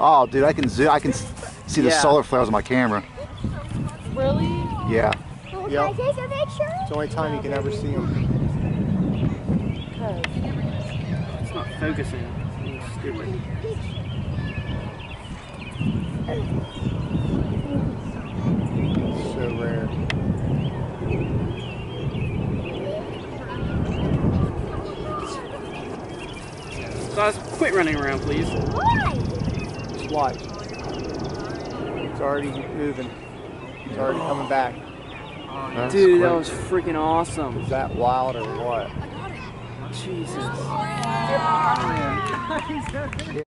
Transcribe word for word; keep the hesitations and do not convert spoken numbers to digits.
Oh, dude, I can zoom. I can see the Yeah. solar flares on my camera. Really? Yeah. Oh, Yep. can I take a picture? It's the only time you can ever see them. It's not focusing. It's stupid. So rare. Guys, quit running around, please. Why? Just watch. It's already moving. It's already coming back. That's Dude, great. that was freaking awesome. Is that wild or what? Jesus.